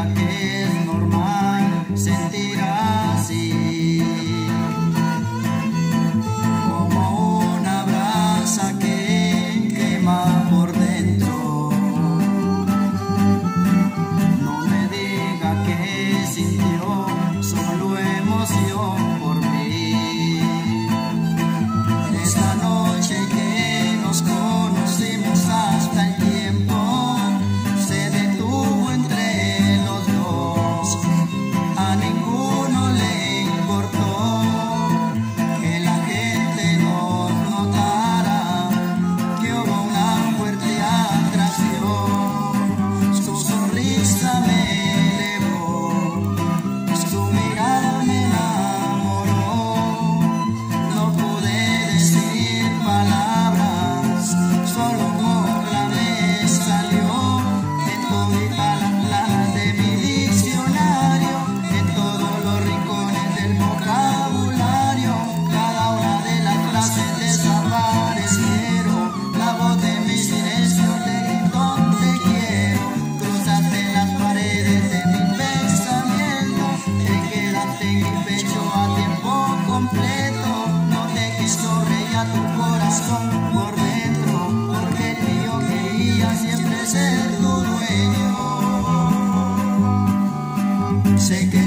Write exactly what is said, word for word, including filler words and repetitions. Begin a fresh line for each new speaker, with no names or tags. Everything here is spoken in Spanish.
diga que es normal sentir así, como una brasa que quema por dentro. No me diga que sintió solo emoción por mí. Esta noche que nos conocimos hasta el tiempo se detuvo entre los dos. A ninguno le importó que la gente nos notara que hubo una fuerte atracción. Su sonrisa me elevó, su mirada me enamoró. No pude decir palabras, solo un la me salió. En todita las planas de mi diccionario, en todos los rincones del vocabulario, cada una de las frases desaparecieron. La voz de mi silencio te gritó te quiero. Cruzaste las paredes de mi pensamiento, te quedaste en mi pecho a tiempo completo. No te quiso reír tu corazón por dentro, porque el mío quería siempre ser tu dueño. Sé que